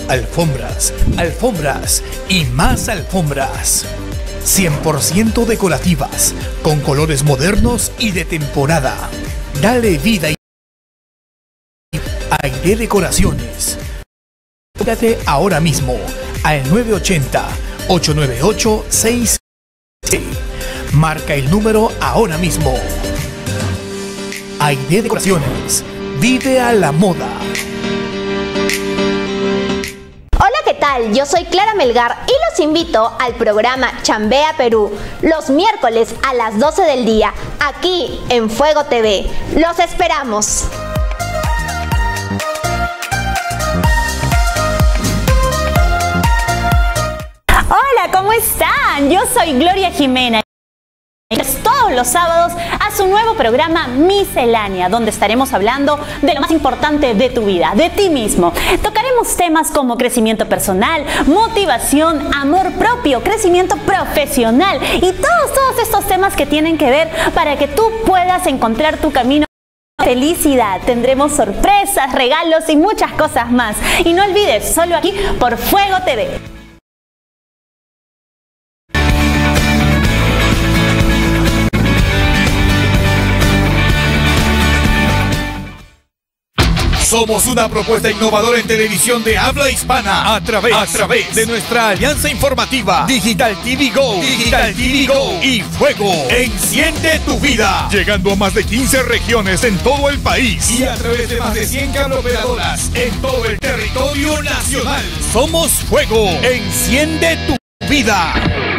alfombras, alfombras y más alfombras. 100% decorativas, con colores modernos y de temporada. Dale vida y Aide Decoraciones. Comunícate ahora mismo al 980-898-6. Marca el número ahora mismo. Aide Decoraciones. Vive a la moda. Hola, ¿qué tal? Yo soy Clara Melgar y los invito al programa Chambea Perú, los miércoles a las 12 del día, aquí en Fuego TV. ¡Los esperamos! Hola, ¿cómo están? Yo soy Gloria Jimena. Todos los sábados a su nuevo programa Miscelánea, donde estaremos hablando de lo más importante de tu vida, de ti mismo. Tocaremos temas como crecimiento personal, motivación, amor propio, crecimiento profesional y todos estos temas que tienen que ver para que tú puedas encontrar tu camino. Felicidad, tendremos sorpresas, regalos y muchas cosas más. Y no olvides, solo aquí por Fuego TV. Somos una propuesta innovadora en televisión de habla hispana a través de nuestra alianza informativa Digital TV Go, Digital TV Go y Fuego. Enciende tu vida. Llegando a más de 15 regiones en todo el país y a través de más de 100 cableoperadoras en todo el territorio nacional. Somos Fuego. Enciende tu vida.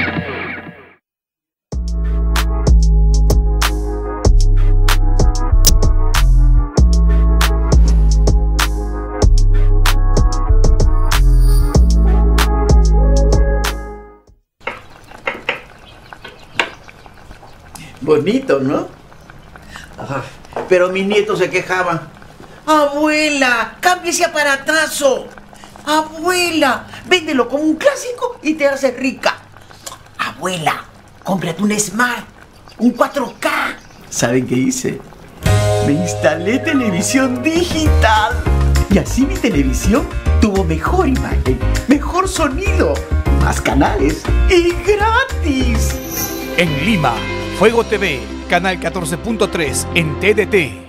Bonito, ¿no? Pero mis nietos se quejaban. Abuela, cambie ese aparatazo. Abuela, véndelo como un clásico y te haces rica. Abuela, cómprate un Smart, un 4K. ¿Saben qué hice? Me instalé televisión digital. Y así mi televisión tuvo mejor imagen, mejor sonido, más canales y gratis. En Lima, Fuego TV, canal 14.3 en TDT.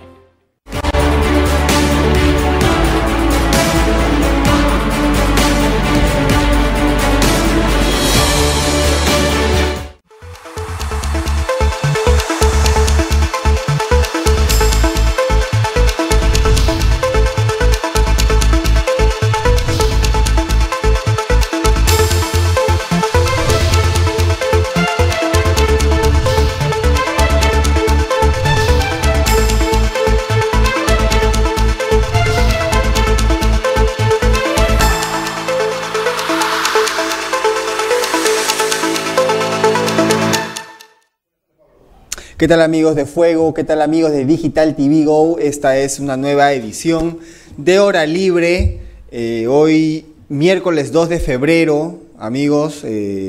¿Qué tal amigos de Fuego? ¿Qué tal amigos de Digital TV Go? Esta es una nueva edición de Hora Libre. Hoy, miércoles 2 de febrero, amigos,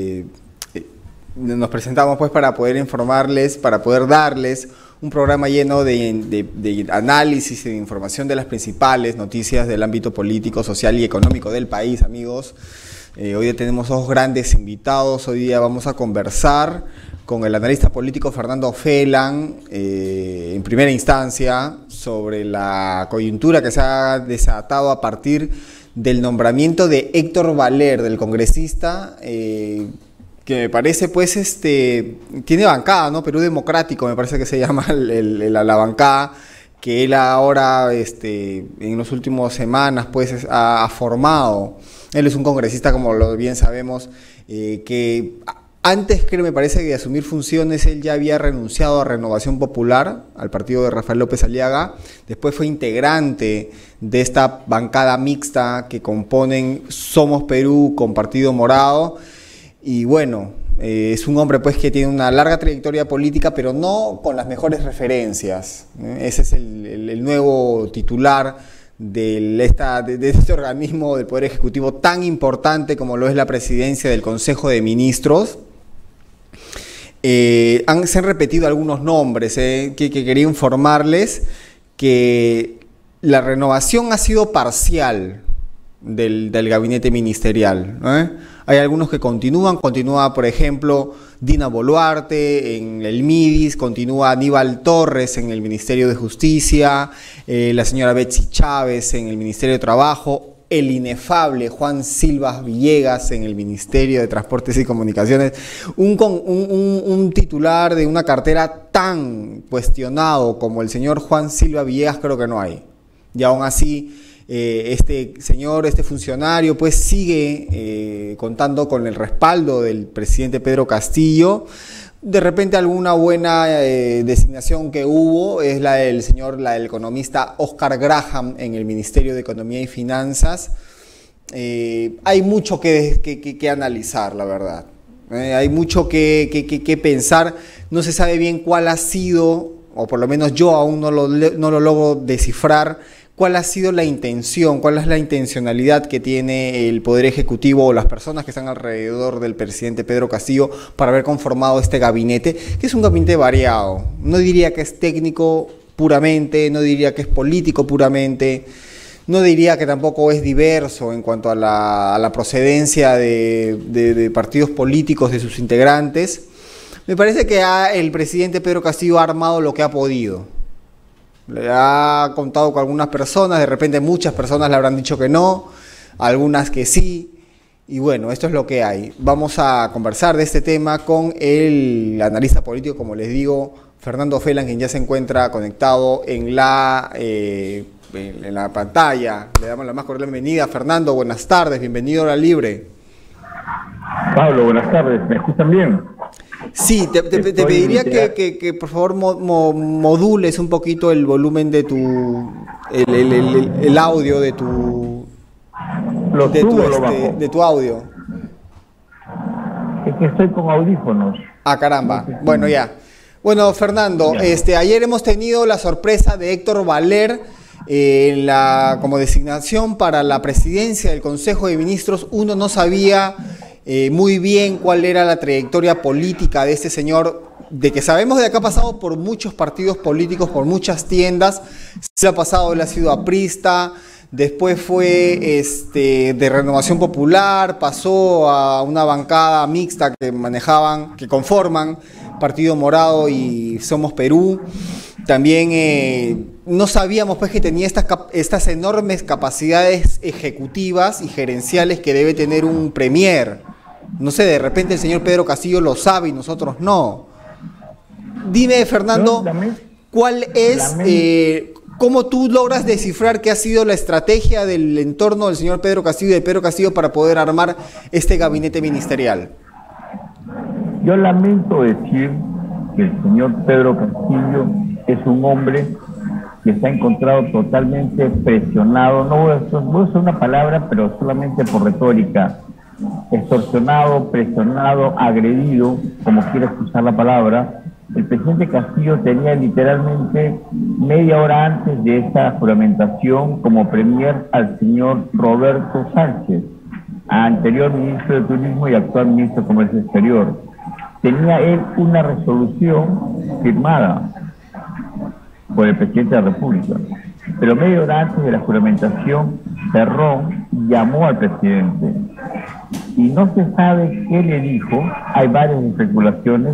nos presentamos pues para poder informarles, para poder darles un programa lleno de análisis y de información de las principales noticias del ámbito político, social y económico del país, amigos. Hoy día tenemos dos grandes invitados. Hoy día vamos a conversar con el analista político Fernando Felan, en primera instancia, sobre la coyuntura que se ha desatado a partir del nombramiento de Héctor Valer, del congresista, que me parece, pues, tiene bancada, ¿no? Perú Democrático, me parece que se llama la bancada, que él ahora, en las últimas semanas, pues, ha formado. Él es un congresista, como bien sabemos, que antes, creo, me parece que de asumir funciones, él ya había renunciado a Renovación Popular, al partido de Rafael López Aliaga. Después fue integrante de esta bancada mixta que componen Somos Perú con Partido Morado. Y bueno, es un hombre pues que tiene una larga trayectoria política, pero no con las mejores referencias. Ese es el nuevo titular de este organismo del Poder Ejecutivo tan importante como lo es la presidencia del Consejo de Ministros. Se han repetido algunos nombres que quería informarles que la renovación ha sido parcial. del gabinete ministerial, ¿no? Hay algunos que continúa, por ejemplo, Dina Boluarte en el MIDIS, continúa Aníbal Torres en el Ministerio de Justicia, la señora Betsy Chávez en el Ministerio de Trabajo, el inefable Juan Silva Villegas en el Ministerio de Transportes y Comunicaciones. Un titular de una cartera tan cuestionado como el señor Juan Silva Villegas creo que no hay. Y aún así, este señor, este funcionario, pues sigue contando con el respaldo del presidente Pedro Castillo. De repente alguna buena designación que hubo es la del economista Oscar Graham en el Ministerio de Economía y Finanzas. Hay mucho que analizar, la verdad. Hay mucho que pensar. No se sabe bien cuál ha sido, o por lo menos yo aún no lo logro descifrar, cuál ha sido la intención, cuál es la intencionalidad que tiene el Poder Ejecutivo o las personas que están alrededor del presidente Pedro Castillo para haber conformado este gabinete, que es un gabinete variado. No diría que es técnico puramente, no diría que es político puramente, no diría que tampoco es diverso en cuanto a la procedencia de partidos políticos de sus integrantes. Me parece que el presidente Pedro Castillo ha armado lo que ha podido. Le ha contado con algunas personas, de repente muchas personas le habrán dicho que no, algunas que sí, y bueno, esto es lo que hay. Vamos a conversar de este tema con el analista político, como les digo, Fernando Felan, quien ya se encuentra conectado en la pantalla. Le damos la más cordial bienvenida. Fernando, buenas tardes, bienvenido a Hora Libre. Pablo, buenas tardes, ¿me escuchan bien? Sí, te pediría que por favor modules un poquito el volumen de el audio de tu audio. Es que estoy con audífonos. Ah, caramba. Bueno, ya. Bueno, Fernando, ayer hemos tenido la sorpresa de Héctor Valer como designación para la presidencia del Consejo de Ministros. Uno no sabía muy bien cuál era la trayectoria política de este señor, de que sabemos de que ha pasado por muchos partidos políticos, por muchas tiendas. Se ha pasado, él ha sido aprista, después fue de Renovación Popular, pasó a una bancada mixta que conforman Partido Morado y Somos Perú. También no sabíamos pues que tenía estas enormes capacidades ejecutivas y gerenciales que debe tener un premier. No sé, de repente el señor Pedro Castillo lo sabe y nosotros no. Dime, Fernando, ¿cuál es, cómo tú logras descifrar qué ha sido la estrategia del entorno del señor Pedro Castillo y de Pedro Castillo para poder armar este gabinete ministerial? Yo lamento decir que el señor Pedro Castillo es un hombre que se ha encontrado totalmente presionado, no voy a usar una palabra, pero solamente por retórica, extorsionado, presionado, agredido, como quieras usar la palabra. El presidente Castillo tenía literalmente media hora antes de esta juramentación como premier al señor Roberto Sánchez, anterior ministro de Turismo y actual ministro de Comercio Exterior. Tenía él una resolución firmada por el presidente de la República, pero media hora antes de la juramentación, Cerrón llamó al presidente y no se sabe qué le dijo. Hay varias especulaciones,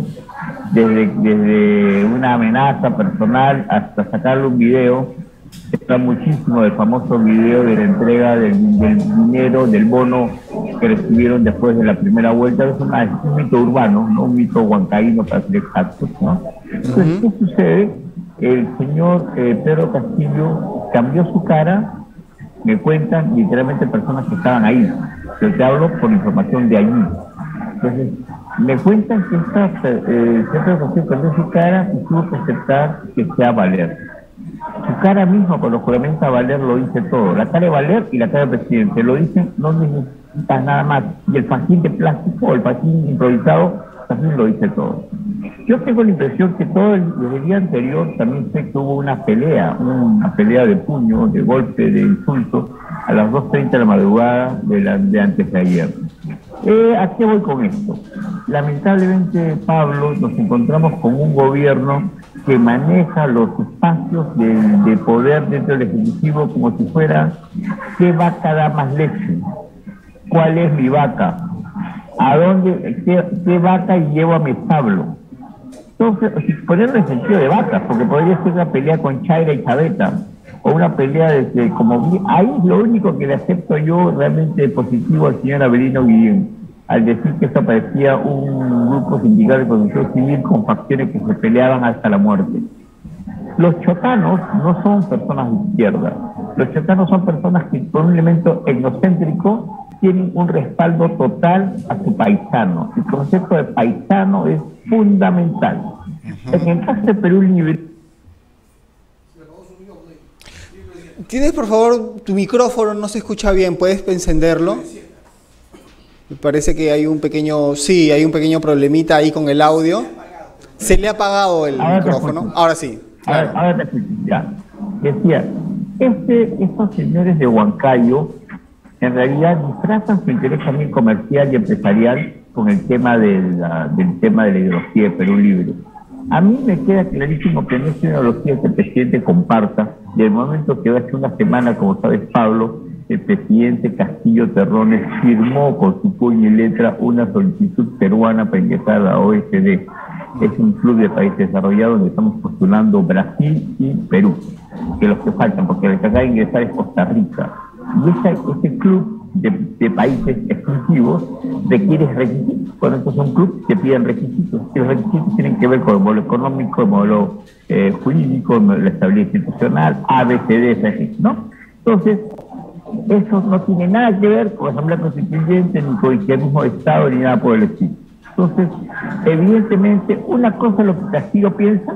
desde una amenaza personal hasta sacarle un video. Está muchísimo del famoso video de la entrega del dinero, del bono que recibieron después de la primera vuelta. Es un mito urbano, no un mito huancaíno para ser exactos, ¿no? Entonces, ¿qué sucede? El señor Pedro Castillo cambió su cara, me cuentan literalmente personas que estaban ahí. Yo te hablo por información de allí. Entonces, me cuentan que Pedro Castillo cambió su cara y tuvo que aceptar que sea Valer. Su cara misma, cuando juramenta Valer, lo dice todo. La cara de Valer y la cara del presidente lo dicen, no necesitas nada más. Y el fajín de plástico, el fajín improvisado, también lo dice todo. Yo tengo la impresión que desde el día anterior también sé que hubo una pelea de puño, de golpe, de insulto, a las 2:30 de la madrugada de antes de ayer. ¿A qué voy con esto? Lamentablemente, Pablo, nos encontramos con un gobierno que maneja los espacios de poder dentro del Ejecutivo como si fuera qué vaca da más leche, cuál es mi vaca, a dónde, qué vaca llevo a mi establo. Entonces, ponerlo en sentido de vacas, porque podría ser una pelea con Chaira y Chaveta, o una pelea de como ahí es lo único que le acepto yo realmente positivo al señor Avelino Guillén, al decir que esto parecía un grupo sindical de protección civil con facciones que se peleaban hasta la muerte. Los chotanos no son personas de izquierda. Los chotanos son personas que por un elemento etnocéntrico tienen un respaldo total a su paisano. El concepto de paisano es fundamental. En el caso de Perú Libre... ¿Tienes, por favor, tu micrófono? No se escucha bien. ¿Puedes encenderlo? Me parece que hay un pequeño... Sí, hay un pequeño problemita ahí con el audio. Se le ha apagado el micrófono. Ahora sí. Claro. Ahora te escucho, ya. Decía, estos señores de Huancayo en realidad disfrazan su interés también comercial y empresarial con el tema del tema de la ideología de Perú Libre. A mí me queda clarísimo que no es una ideología que el presidente comparta, y el momento que hace una semana, como sabes, Pablo, el presidente Castillo Terrones firmó con su puño y letra una solicitud peruana para ingresar a la OECD. Es un club de países desarrollados donde estamos postulando Brasil y Perú, que los que faltan, porque el que acaba de ingresar es Costa Rica. Y ese club de países exclusivos requiere requisitos. Cuando estos son clubes, se piden requisitos. Y los requisitos tienen que ver con el modelo económico, el modelo jurídico, la estabilidad institucional, ABCD, ¿no? Entonces, eso no tiene nada que ver con la Asamblea Constituyente, ni con el izquierdismo de Estado, ni nada por el estilo. Entonces, evidentemente, una cosa es lo que Castillo piensa.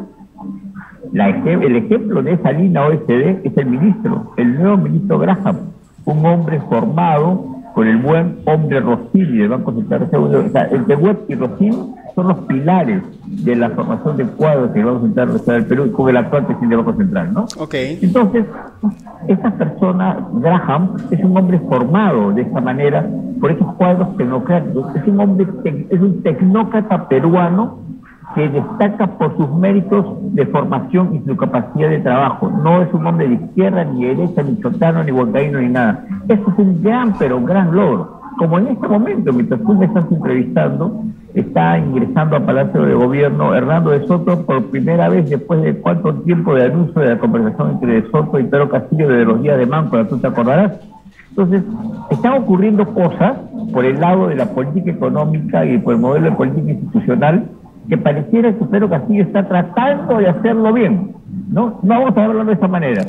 El ejemplo de esa línea OECD es el nuevo ministro Graham, un hombre formado por el buen hombre Rossini del Banco Central. O sea, el de Webb y Rossini son los pilares de la formación de cuadros del Banco Central del Perú con el actual presidente del Banco Central, ¿no? Okay. Entonces, esta persona, Graham, es un hombre formado de esta manera por esos cuadros tecnocráticos. Es un tecnócrata peruano que destaca por sus méritos de formación y su capacidad de trabajo. No es un hombre de izquierda, ni derecha, ni chotano, ni huancaíno, ni nada. Eso es un gran, pero un gran logro. Como en este momento, mientras tú me estás entrevistando, está ingresando a Palacio de Gobierno Hernando de Soto por primera vez después de cuánto tiempo de anuncio de la conversación entre De Soto y Pedro Castillo de los días de Máncora, tú te acordarás. Entonces, están ocurriendo cosas por el lado de la política económica y por el modelo de política institucional que pareciera que Pedro Castillo está tratando de hacerlo bien, ¿no? No vamos a hablarlo de esa manera.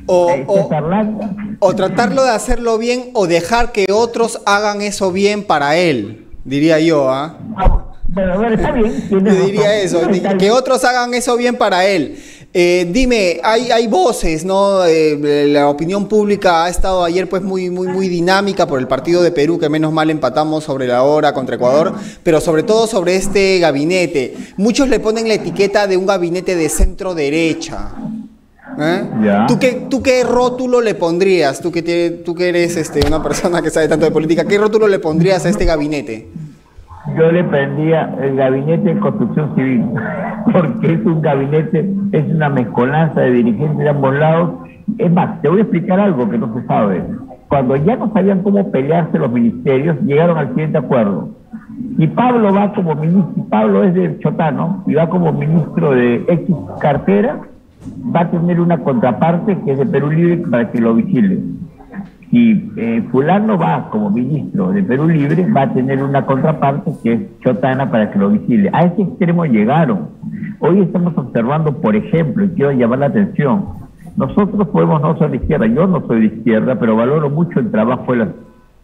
O tratarlo de hacerlo bien o dejar que otros hagan eso bien para él, diría yo, ¿ah? Pero bueno, está bien. Yo diría eso, que otros hagan eso bien para él. Dime, hay voces, ¿no? La opinión pública ha estado ayer pues muy dinámica por el partido de Perú, que menos mal empatamos sobre la hora contra Ecuador, pero sobre todo sobre este gabinete. Muchos le ponen la etiqueta de un gabinete de centro derecha. Ya. ¿Tú qué rótulo le pondrías? Tú que eres una persona que sabe tanto de política, ¿qué rótulo le pondrías a este gabinete? Yo le prendía el gabinete de construcción civil, porque es un gabinete, es una mezcolanza de dirigentes de ambos lados. Es más, te voy a explicar algo que no se sabe. Cuando ya no sabían cómo pelearse los ministerios, llegaron al siguiente acuerdo. Y Pablo va como ministro, Pablo es de Chotano, y va como ministro de X cartera, va a tener una contraparte que es de Perú Libre para que lo vigile. Si fulano va como ministro de Perú Libre, va a tener una contraparte que es chotana para que lo vigile. A ese extremo llegaron. Hoy estamos observando, por ejemplo, y quiero llamar la atención, nosotros podemos no ser de izquierda, yo no soy de izquierda, pero valoro mucho el trabajo de las...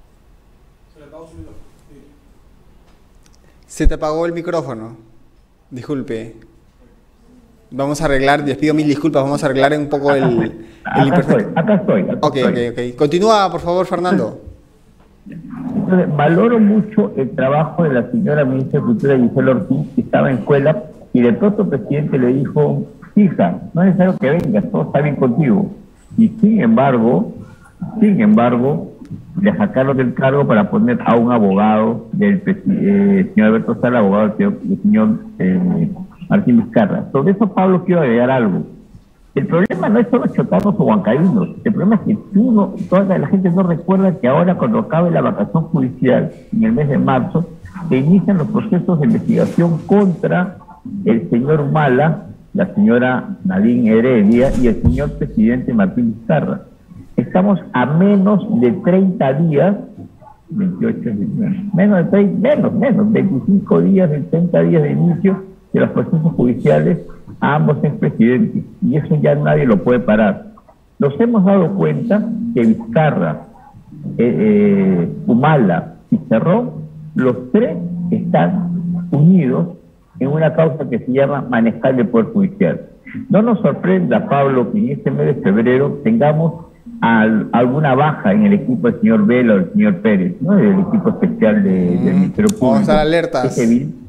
Se te apagó el micrófono. Disculpe. Vamos a arreglar, les pido mil disculpas, vamos a arreglar un poco Acá estoy. Ok. Continúa, por favor, Fernando. Entonces, valoro mucho el trabajo de la señora ministra de Cultura, Gisela Ortiz, que estaba en escuela, y de pronto el presidente le dijo, hija, no es necesario que vengas, todo está bien contigo. Y sin embargo, le sacaron del cargo para poner a un abogado del señor Alberto Sala, abogado del señor Martín Vizcarra. Sobre eso, Pablo, quiero agregar algo. El problema no es solo chocarnos o huancaínos. El problema es que toda la gente no recuerda que ahora, cuando acabe la vacación judicial, en el mes de marzo, se inician los procesos de investigación contra el señor Humala, la señora Nadine Heredia y el señor presidente Martín Vizcarra. Estamos a menos de 30 días, 28, menos, 25 días, 30 días de inicio de los procesos judiciales a ambos expresidentes, y eso ya nadie lo puede parar. Nos hemos dado cuenta que Vizcarra, Humala y Cerrón, los tres están unidos en una causa que se llama manejar el Poder Judicial. No nos sorprenda, Pablo, que en este mes de febrero tengamos alguna baja en el equipo del señor Vela o del señor Pérez, ¿no? Del equipo especial del Ministerio Público. Vamos a estar alertas.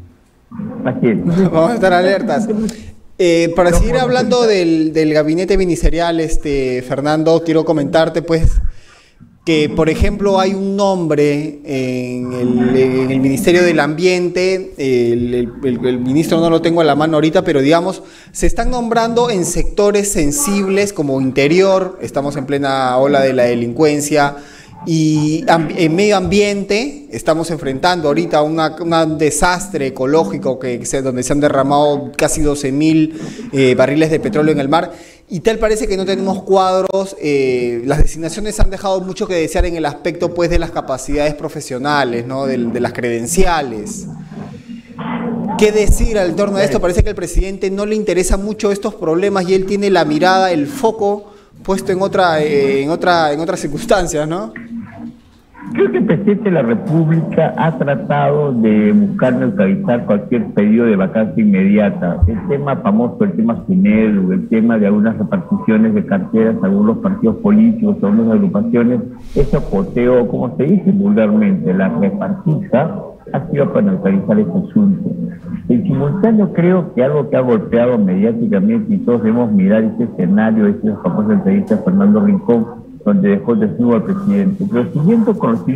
Vamos a estar alertas. Para seguir hablando del gabinete ministerial, Fernando, quiero comentarte pues que, por ejemplo, hay un nombre en el Ministerio del Ambiente, el ministro no lo tengo a la mano ahorita, pero digamos, se están nombrando en sectores sensibles como interior, estamos en plena ola de la delincuencia, y en medio ambiente estamos enfrentando ahorita un desastre ecológico donde se han derramado casi 12.000 barriles de petróleo en el mar, y tal parece que no tenemos cuadros. Las designaciones han dejado mucho que desear en el aspecto pues de las capacidades profesionales, ¿no? de las credenciales. ¿Qué decir al torno de esto? Parece que al presidente no le interesa mucho estos problemas y él tiene la mirada, el foco puesto en otras circunstancias, ¿no? Creo que el presidente de la República ha tratado de buscar neutralizar cualquier pedido de vacancia inmediata. El tema famoso, el tema Sinedu, el tema de algunas reparticiones de carteras a algunos partidos políticos, a algunas agrupaciones, ese poteo, como se dice vulgarmente, la repartija, ha sido para neutralizar ese asunto. En simultáneo, creo que algo que ha golpeado mediáticamente, y todos debemos mirar ese escenario, esa famosa entrevista de Fernando Rincón, donde dejó desnudo al presidente. Pero siguiendo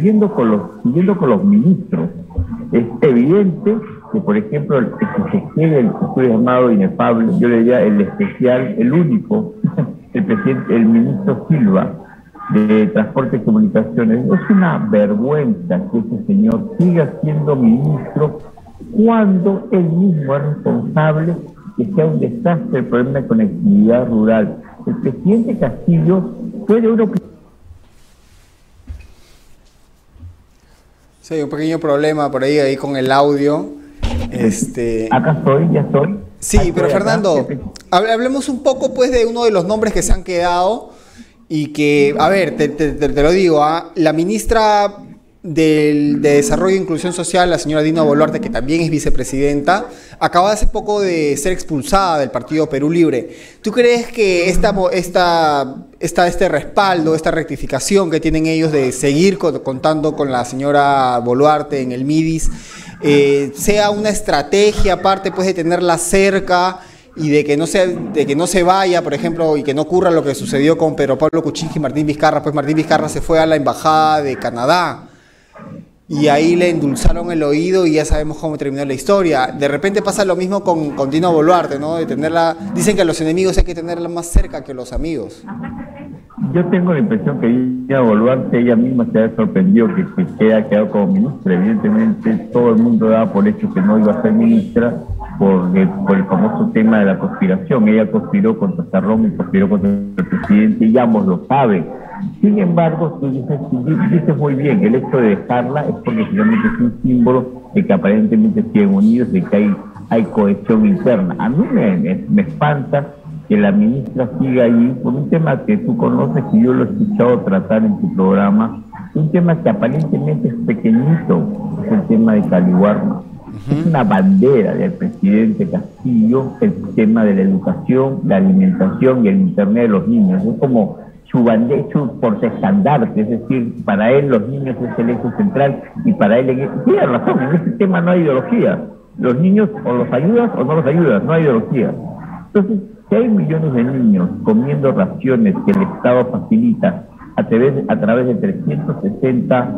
con los ministros, es evidente que, por ejemplo, el que se quede el estudio llamado inefable, yo le diría el especial, el único, el ministro Silva, de Transporte y Comunicaciones. Es una vergüenza que ese señor siga siendo ministro cuando él mismo es responsable que sea un desastre el problema de conectividad rural. El presidente Castillo fue de uno que... Sí, un pequeño problema por ahí con el audio. Acá estoy, ya estoy. Sí, pero Fernando, hablemos un poco pues de uno de los nombres que se han quedado y que, a ver, te lo digo, la ministra de Desarrollo e Inclusión Social, la señora Dina Boluarte, que también es vicepresidenta, acaba hace poco de ser expulsada del partido Perú Libre. ¿Tú crees que este respaldo, esta rectificación que tienen ellos de seguir contando con la señora Boluarte en el MIDIS, sea una estrategia aparte pues de tenerla cerca y de que no se vaya, por ejemplo, y que no ocurra lo que sucedió con Pedro Pablo Kuczynski y Martín Vizcarra? Pues Martín Vizcarra se fue a la embajada de Canadá y ahí le endulzaron el oído y ya sabemos cómo terminó la historia. De repente pasa lo mismo con Dina Boluarte, ¿no? De tenerla, dicen que a los enemigos hay que tenerla más cerca que a los amigos. Yo tengo la impresión que Dina Boluarte ella misma se ha sorprendido que haya quedado como ministra. Evidentemente todo el mundo daba por hecho que no iba a ser ministra por el famoso tema de la conspiración. Ella conspiró contra Cerrón y conspiró contra el presidente y ambos lo saben. Sin embargo, tú dices muy bien, el hecho de dejarla es porque finalmente es un símbolo de que aparentemente siguen unidos, de que hay cohesión interna. A mí me espanta que la ministra siga allí por un tema que tú conoces y yo lo he escuchado tratar en tu programa, un tema que aparentemente es pequeñito, es el tema de Caliwarma. Es una bandera del presidente Castillo, el tema de la educación, la alimentación y el internet de los niños. Es como su bandera, su portaestandarte, es decir, para él los niños es el eje central y para él, tiene razón, en este tema no hay ideología. Los niños o los ayudas o no los ayudas, no hay ideología. Entonces, si hay millones de niños comiendo raciones que el Estado facilita a través de 360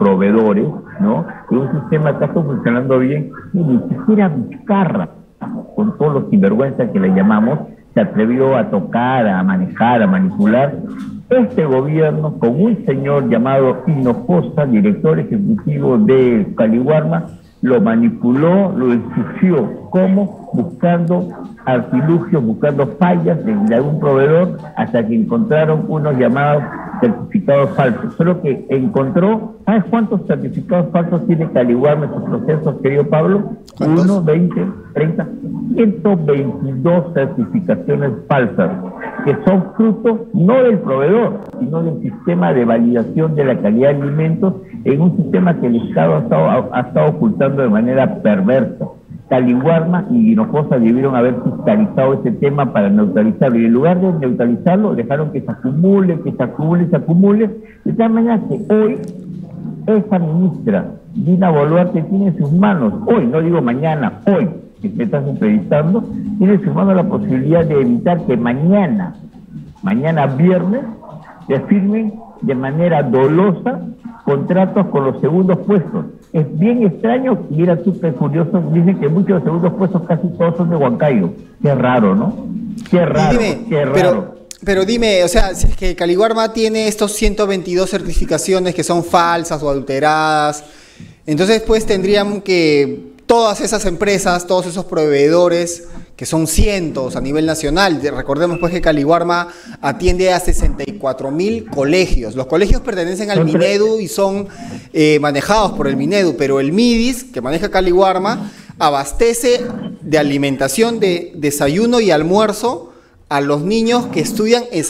proveedores, ¿no? Y un sistema que está funcionando bien, y ni siquiera Vizcarra con todos los sinvergüenzas que le llamamos, se atrevió a tocar, a manejar, a manipular. Este gobierno, con un señor llamado Hinojosa, director ejecutivo de Caliwarma, lo manipuló, lo ensució. ¿Cómo? Buscando artilugios, buscando fallas de algún proveedor, hasta que encontraron unos llamados certificados falsos. Solo que encontró, ¿sabes cuántos certificados falsos tiene Caliwarma en sus procesos, querido Pablo? ¿Cuántos? 1, 20, 30, 122 certificaciones falsas, que son fruto no del proveedor, sino del sistema de validación de la calidad de alimentos, en un sistema que el Estado ha estado ocultando de manera perversa. Caliwarma y Hinojosa debieron haber fiscalizado ese tema para neutralizarlo, y en lugar de neutralizarlo dejaron que se acumule, de tal manera que hoy esa ministra Dina Boluarte tiene en sus manos, hoy, no digo mañana, hoy, que me estás entrevistando, tiene en sus manos la posibilidad de evitar que mañana viernes, se firmen de manera dolosa contratos con los segundos puestos. Es bien extraño, y era súper curioso, dicen que muchos de los segundos puestos casi todos son de Huancayo. Qué raro, ¿no? Qué raro, qué raro. Pero dime, o sea, si es que Caliwarma tiene estos 122 certificaciones que son falsas o adulteradas, entonces pues tendrían que todas esas empresas, todos esos proveedores, que son cientos a nivel nacional, recordemos pues que Caliwarma atiende a 64.000 colegios. Los colegios pertenecen al Minedu y son manejados por el Minedu, pero el MIDIS, que maneja Caliwarma, abastece de alimentación, de desayuno y almuerzo a los niños que estudian en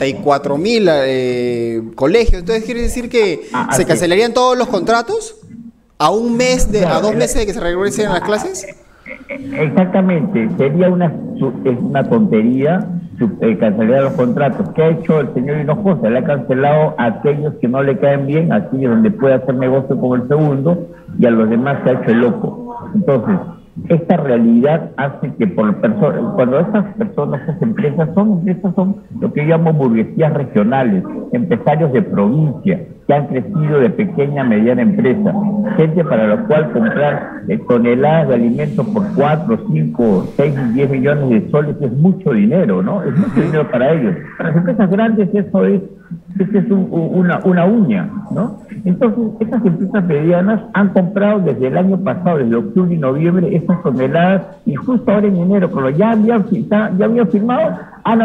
64.000 colegios. Entonces, ¿quiere decir que se cancelarían todos los contratos a un mes, a 2 meses de que se regresen a las clases? Exactamente, sería una tontería cancelar los contratos. ¿Qué ha hecho el señor Hinojosa? Le ha cancelado a aquellos que no le caen bien, a aquellos donde puede hacer negocio con el segundo, y a los demás se ha hecho el loco. Entonces, esta realidad hace que cuando estas empresas son lo que yo llamo burguesías regionales, empresarios de provincia, que han crecido de pequeña a mediana empresa, gente para la cual comprar toneladas de alimentos por 4, 5, 6 y 10 millones de soles es mucho dinero, ¿no? Es mucho dinero para ellos. Para las empresas grandes eso es una uña, ¿no? Entonces, estas empresas medianas han comprado desde el año pasado, desde octubre y noviembre, estas toneladas, y justo ahora en enero, cuando ya habían firmado,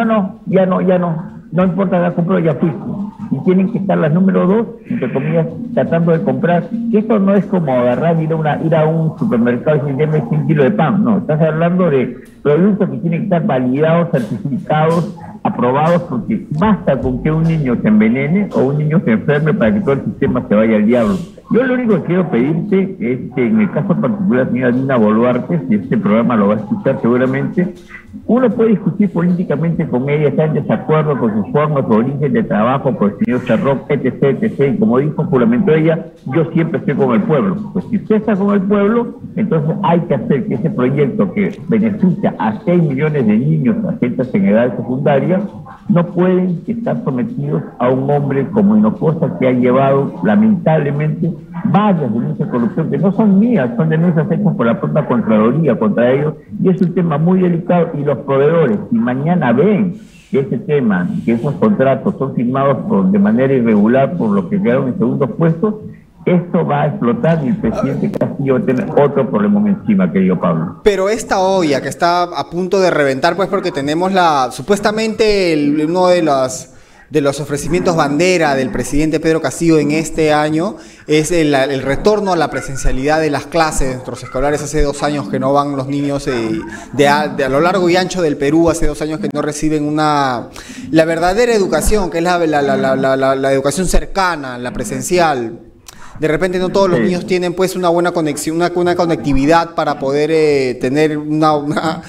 no importa, ya compró, ya fuiste. Y tienen que estar las número 2, entre comillas, tratando de comprar. Que esto no es como agarrar, ir a un supermercado y decir, deme 100 kilos de pan. No, estás hablando de productos que tienen que estar validados, certificados, aprobados, porque basta con que un niño se envenene o un niño se enferme para que todo el sistema se vaya al diablo. Yo lo único que quiero pedirte es que, en el caso particular, señora Dina Boluarte, si este programa lo va a escuchar seguramente, uno puede discutir políticamente con ella, está en desacuerdo con sus formas o origen de trabajo, con el señor Cerroc, etc., y como dijo, juramentó ella, yo siempre estoy con el pueblo. Pues si usted está con el pueblo, entonces hay que hacer que ese proyecto que beneficia a 6 millones de niños, agentes en edad secundaria, no pueden estar sometidos a un hombre como Hinojosa, que ha llevado, lamentablemente, varias denuncias de corrupción, que no son mías, son denuncias hechas por la propia Contraloría contra ellos, y es un tema muy delicado. Y los proveedores, si mañana ven que ese tema, que esos contratos son firmados de manera irregular por lo que quedaron en segundos puestos, esto va a explotar y el presidente Castillo va a tener otro problema encima, querido Pablo. Pero esta olla que está a punto de reventar, pues porque tenemos supuestamente uno de los ofrecimientos bandera del presidente Pedro Castillo en este año es el retorno a la presencialidad de las clases de nuestros escolares. Hace 2 años que no van los niños a lo largo y ancho del Perú, hace 2 años que no reciben la verdadera educación, que es la educación cercana, la presencial. De repente no todos los niños tienen pues una buena conexión, una conectividad para poder tener una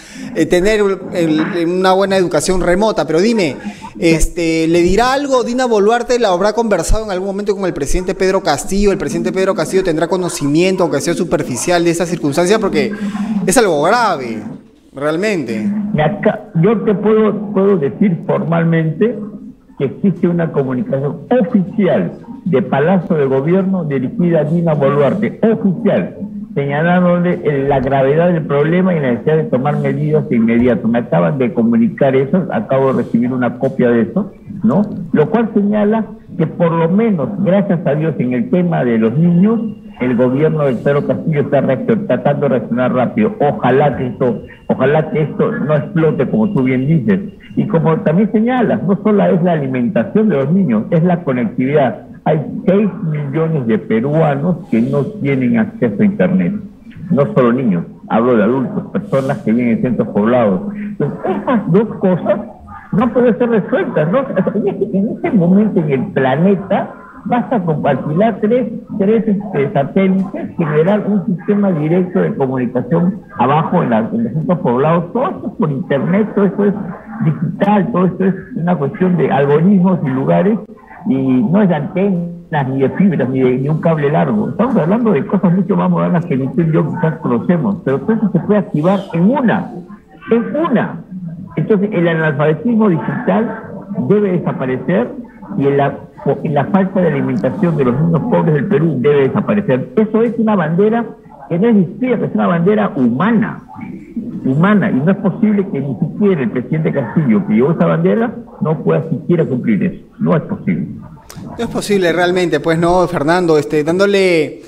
buena educación remota. Pero dime, ¿le dirá algo Dina Boluarte? ¿La habrá conversado en algún momento con el presidente Pedro Castillo? ¿El presidente Pedro Castillo tendrá conocimiento, aunque sea superficial, de esa circunstancia? Porque es algo grave, realmente. Yo te puedo decir formalmente que existe una comunicación oficial de Palacio de Gobierno dirigida a Dina Boluarte, oficial, señalándole la gravedad del problema y la necesidad de tomar medidas de inmediato. Me acaban de comunicar eso, acabo de recibir una copia de eso, ¿no? Lo cual señala que por lo menos, gracias a Dios, en el tema de los niños, el gobierno de Pedro Castillo está tratando de reaccionar rápido. Ojalá que esto no explote, como tú bien dices. Y como también señalas, no solo es la alimentación de los niños, es la conectividad. Hay 6 millones de peruanos que no tienen acceso a Internet. No solo niños, hablo de adultos, personas que viven en centros poblados. Entonces, esas dos cosas no pueden ser resueltas, ¿no? En este momento en el planeta basta con alquilar tres satélites, generar un sistema directo de comunicación abajo en los centros poblados. Todo esto es por Internet, todo esto es digital, todo esto es una cuestión de algoritmos y lugares, y no es de antenas, ni de fibras, ni de un cable largo. Estamos hablando de cosas mucho más modernas que ni tú y yo quizás conocemos, pero todo eso se puede activar en una. Entonces el analfabetismo digital debe desaparecer y la falta de alimentación de los niños pobres del Perú debe desaparecer. Eso es una bandera que no es izquierda, es una bandera humana, y no es posible que ni siquiera el presidente Castillo, que llevó esa bandera, no pueda siquiera cumplir eso. No es posible. No es posible realmente, pues no, Fernando, dándole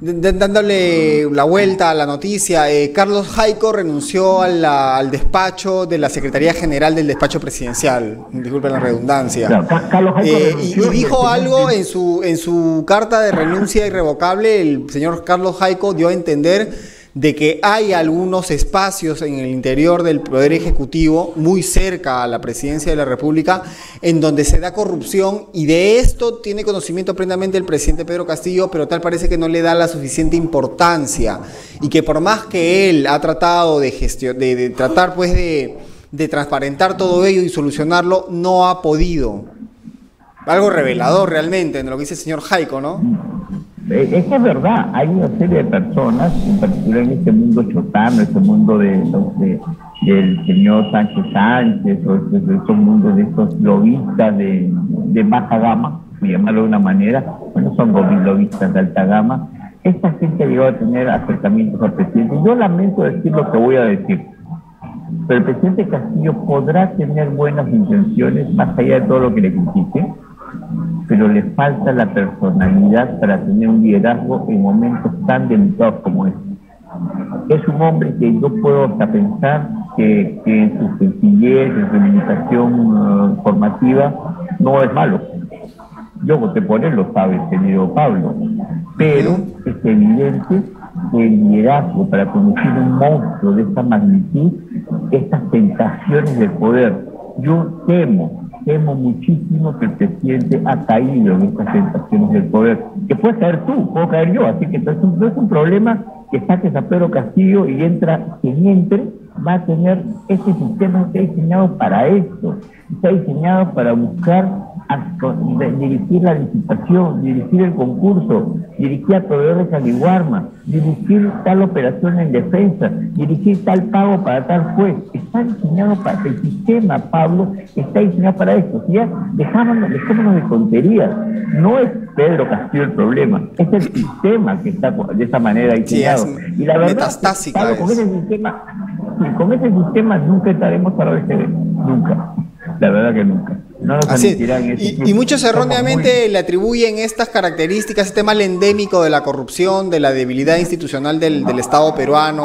la vuelta a la noticia, Carlos Jaico renunció al despacho de la Secretaría General del Despacho Presidencial, disculpen la redundancia, Claro, Carlos Jaico renunció, y dijo algo en su carta de renuncia irrevocable. El señor Carlos Jaico dio a entender de que hay algunos espacios en el interior del Poder Ejecutivo, muy cerca a la Presidencia de la República, en donde se da corrupción, y de esto tiene conocimiento plenamente el presidente Pedro Castillo, pero tal parece que no le da la suficiente importancia, y que por más que él ha tratado de tratar pues de transparentar todo ello y solucionarlo, no ha podido. Algo revelador realmente en lo que dice el señor Jaico, ¿no? Es que es verdad, hay una serie de personas, en particular en este mundo chotano, este mundo del señor Sánchez, o estos mundos de estos lobistas de baja gama, por llamarlo de una manera, bueno, son lobistas de alta gama. Esta gente llegó a tener acercamientos al presidente. Yo lamento decir lo que voy a decir, pero el presidente Castillo podrá tener buenas intenciones, más allá de todo lo que le critique, pero le falta la personalidad para tener un liderazgo en momentos tan delicados como este. Es un hombre que yo puedo hasta pensar que en su sencillez, en su limitación formativa, no es malo. Yo voté por él, lo sabe, querido Pablo, pero es evidente que el liderazgo para conducir un monstruo de esta magnitud, estas tentaciones del poder, yo temo muchísimo que el presidente ha caído en estas tentaciones del poder, que puedes caer tú, puedo caer yo, así que no es un problema que saques a Pedro Castillo y quien entre va a tener este sistema. Está diseñado para esto, está diseñado para buscar dirigir la licitación, dirigir el concurso, dirigir a proveedores de Caliwarma, dirigir tal operación en defensa, dirigir tal pago para tal juez. Está diseñado para el sistema, Pablo, está diseñado para esto. Ya dejémonos de tonterías. No es Pedro Castillo el problema, es el sistema que está de esa manera diseñado. Sí, y la verdad, metastásica, Pablo, con ese sistema nunca estaremos para OSD, nunca. La verdad que nunca. No nos permitirán y muchos erróneamente le atribuyen estas características, este mal endémico de la corrupción, de la debilidad institucional del Estado peruano,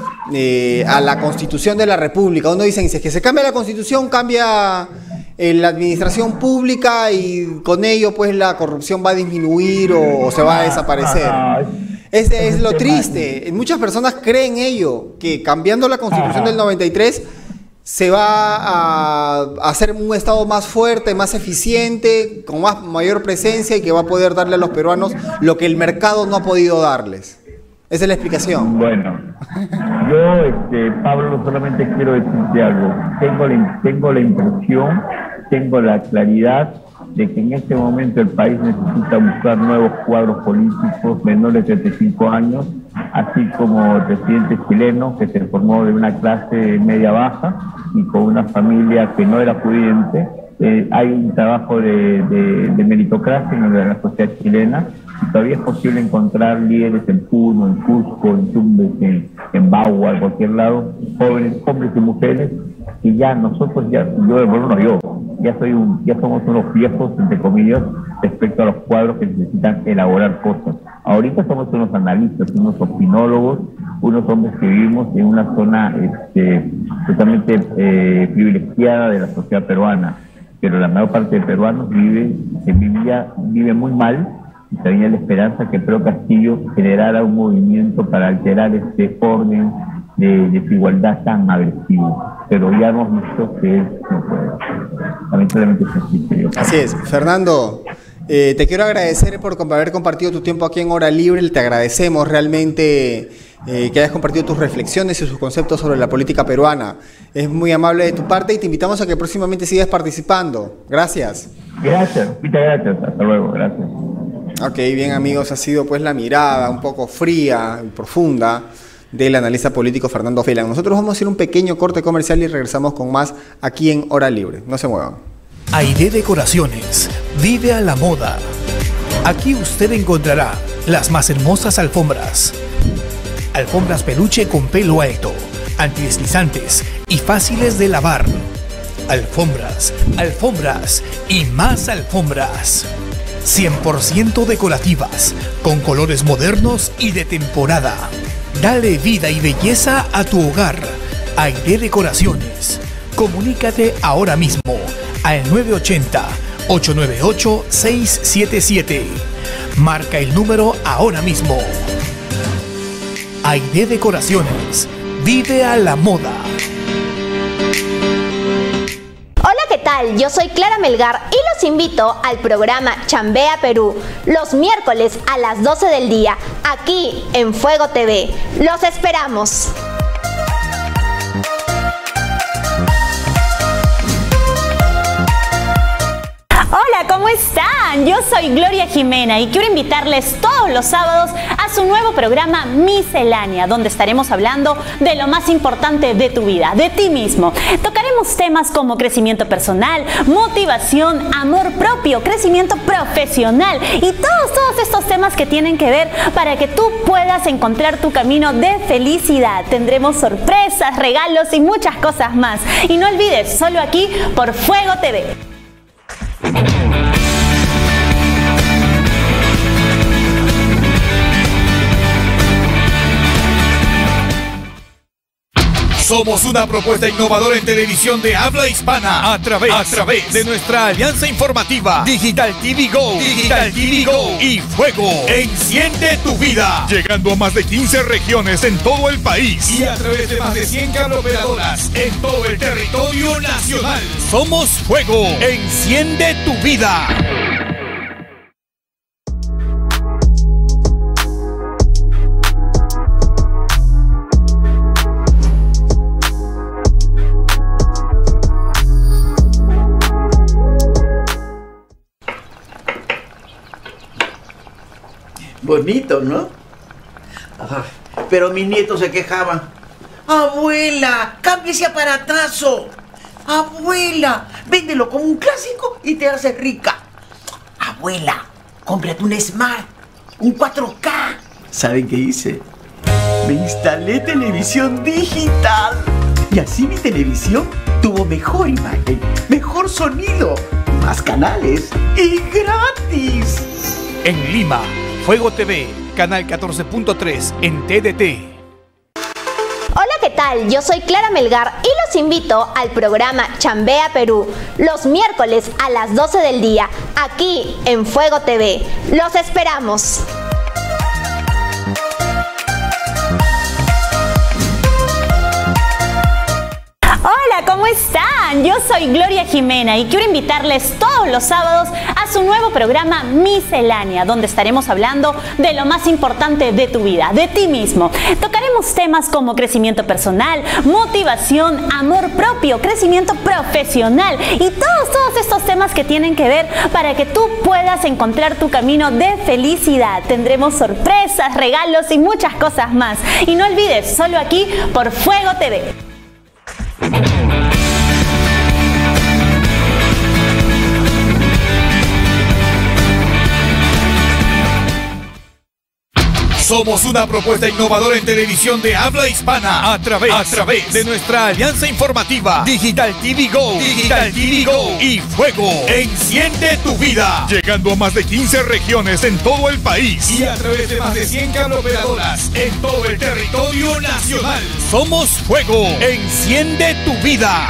a la Constitución de la República. Uno dice, si es que se cambia la Constitución, cambia la administración pública y con ello pues la corrupción va a disminuir o se va a desaparecer. Es lo triste. Muchas personas creen ello, que cambiando la Constitución del 93 se va a hacer un Estado más fuerte, más eficiente, con mayor presencia, y que va a poder darle a los peruanos lo que el mercado no ha podido darles. Esa es la explicación. Bueno, yo, Pablo, solamente quiero decirte algo. Tengo la impresión, tengo la claridad de que en este momento el país necesita buscar nuevos cuadros políticos menores de 35 años, así como el presidente chileno, que se formó de una clase media-baja y con una familia que no era pudiente. Hay un trabajo de meritocracia en la sociedad chilena, Todavía es posible encontrar líderes en Puno, en Cusco, en Tumbes, en Bagua, en cualquier lado, jóvenes, hombres y mujeres, y ya nosotros, ya somos unos viejos, entre comillas, respecto a los cuadros que necesitan elaborar cosas. Ahorita somos unos analistas, unos opinólogos, unos hombres que vivimos en una zona totalmente privilegiada de la sociedad peruana, pero la mayor parte de peruanos vive muy mal, y tenía la esperanza que Pedro Castillo generara un movimiento para alterar este orden de desigualdad tan agresivo. Pero ya hemos visto que no puede. Lamentablemente es así. Así es. Fernando, te quiero agradecer por haber compartido tu tiempo aquí en Hora Libre. Te agradecemos realmente que hayas compartido tus reflexiones y sus conceptos sobre la política peruana. Es muy amable de tu parte y te invitamos a que próximamente sigas participando. Gracias. Gracias, muchas gracias. Hasta luego, gracias. Ok, bien amigos, ha sido pues la mirada un poco fría y profunda del analista político Fernando Felan. Nosotros vamos a hacer un pequeño corte comercial y regresamos con más aquí en Hora Libre. No se muevan. Aide Decoraciones, vive a la moda. Aquí usted encontrará las más hermosas alfombras. Alfombras peluche con pelo alto, antideslizantes y fáciles de lavar. Alfombras, alfombras y más alfombras. 100% decorativas, con colores modernos y de temporada. Dale vida y belleza a tu hogar. Aide Decoraciones. Comunícate ahora mismo al 980-898-677. Marca el número ahora mismo. Aide Decoraciones. Vive a la moda. Hola, ¿qué tal? Yo soy Clara Melgar y los invito al programa Chambea Perú, los miércoles a las 12 del día, aquí en Fuego TV. ¡Los esperamos! Hola, ¿cómo están? Yo soy Gloria Jimena y quiero invitarles todos los sábados a su nuevo programa Miscelánea, donde estaremos hablando de lo más importante de tu vida, de ti mismo. Tocaremos temas como crecimiento personal, motivación, amor propio, crecimiento profesional y todos estos temas que tienen que ver para que tú puedas encontrar tu camino de felicidad. Tendremos sorpresas, regalos y muchas cosas más. Y no olvides, solo aquí por Fuego TV. Somos una propuesta innovadora en televisión de habla hispana a través de nuestra alianza informativa Digital TV Go, Digital TV Go y Fuego. Enciende tu vida. Llegando a más de 15 regiones en todo el país y a través de más de 100 cableoperadoras en todo el territorio nacional. Somos Fuego. Enciende tu vida. Bonito, ¿no? Pero mis nietos se quejaban. Abuela, cambia ese aparatazo. Abuela, véndelo como un clásico y te haces rica. Abuela, cómprate un Smart, un 4K. ¿Saben qué hice? Me instalé televisión digital. Y así mi televisión tuvo mejor imagen, mejor sonido, más canales y gratis. En Lima, Fuego TV, canal 14.3 en TDT. Hola, ¿qué tal? Yo soy Clara Melgar y los invito al programa Chambea Perú, los miércoles a las 12 del día, aquí en Fuego TV. ¡Los esperamos! Hola, ¿cómo están? Yo soy Gloria Jimena y quiero invitarles todos los sábados a su nuevo programa Miscelánea, donde estaremos hablando de lo más importante de tu vida, de ti mismo. Tocaremos temas como crecimiento personal, motivación, amor propio, crecimiento profesional y todos estos temas que tienen que ver para que tú puedas encontrar tu camino de felicidad. Tendremos sorpresas, regalos y muchas cosas más. Y no olvides, solo aquí por Fuego TV. Somos una propuesta innovadora en televisión de habla hispana a través de nuestra alianza informativa Digital TV Go, Digital TV Go y Fuego. Enciende tu vida. Llegando a más de 15 regiones en todo el país y a través de más de 100 cableoperadoras en todo el territorio nacional. Somos Fuego. Enciende tu vida.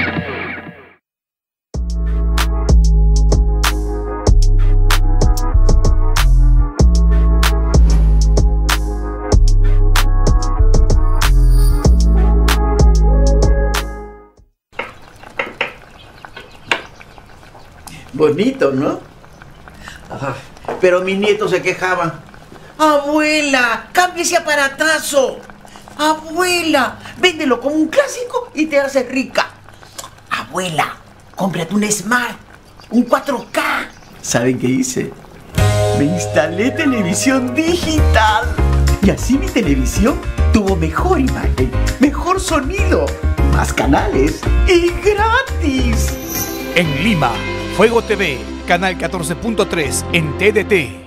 Bonito, ¿no? Ajá. Pero mis nietos se quejaban. Abuela, cambia ese aparatazo. Abuela, véndelo como un clásico y te haces rica. Abuela, cómprate un Smart, un 4K. ¿Saben qué hice? Me instalé televisión digital. Y así mi televisión tuvo mejor imagen, mejor sonido, más canales y gratis. En Lima, Fuego TV, canal 14.3 en TDT.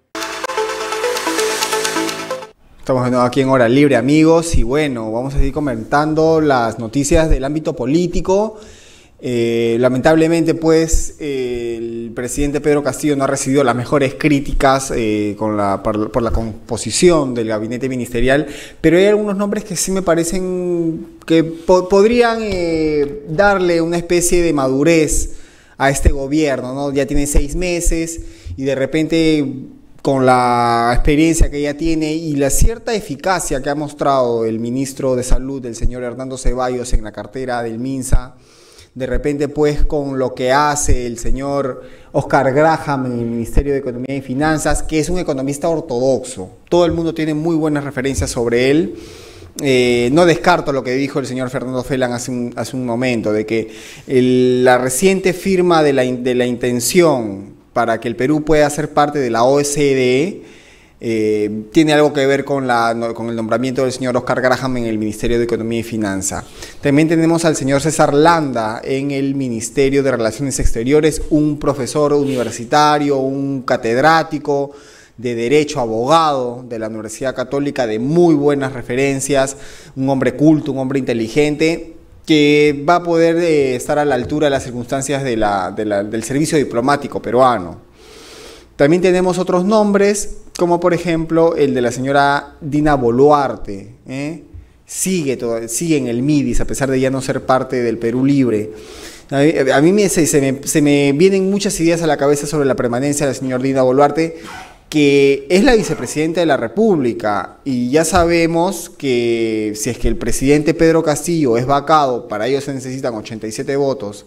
Estamos de nuevo aquí en Hora Libre, amigos, y bueno, vamos a seguir comentando las noticias del ámbito político. Lamentablemente, pues, el presidente Pedro Castillo no ha recibido las mejores críticas por la composición del gabinete ministerial, pero hay algunos nombres que sí me parecen que podrían darle una especie de madurez a este gobierno, ¿no? Ya tiene 6 meses y de repente, con la experiencia que ya tiene y la cierta eficacia que ha mostrado el ministro de Salud, el señor Hernando Ceballos, en la cartera del MINSA, de repente, pues, con lo que hace el señor Oscar Graham en el Ministerio de Economía y Finanzas, que es un economista ortodoxo. Todo el mundo tiene muy buenas referencias sobre él. No descarto lo que dijo el señor Fernando Felan hace un momento, de que la reciente firma de la intención para que el Perú pueda ser parte de la OCDE tiene algo que ver con el nombramiento del señor Oscar Graham en el Ministerio de Economía y Finanzas. También tenemos al señor César Landa en el Ministerio de Relaciones Exteriores, un profesor universitario, un catedrático de Derecho, abogado de la Universidad Católica, de muy buenas referencias, un hombre culto, un hombre inteligente, que va a poder estar a la altura de las circunstancias del servicio diplomático peruano. También tenemos otros nombres, como por ejemplo el de la señora Dina Boluarte, sigue en el MIDIS, a pesar de ya no ser parte del Perú Libre. A mí se me vienen muchas ideas a la cabeza sobre la permanencia de la señora Dina Boluarte, que es la vicepresidenta de la República, y ya sabemos que si es que el presidente Pedro Castillo es vacado, para ello se necesitan 87 votos